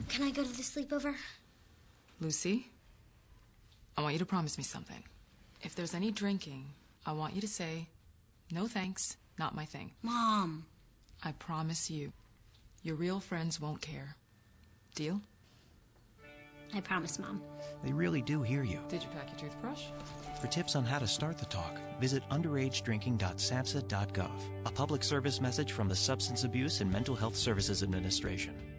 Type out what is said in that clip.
Can I go to the sleepover? Lucy, I want you to promise me something. If there's any drinking, I want you to say, no thanks, not my thing. Mom. I promise you, your real friends won't care. Deal? I promise, Mom. They really do hear you. Did you pack your toothbrush? For tips on how to start the talk, visit underagedrinking.samhsa.gov. A public service message from the Substance Abuse and Mental Health Services Administration.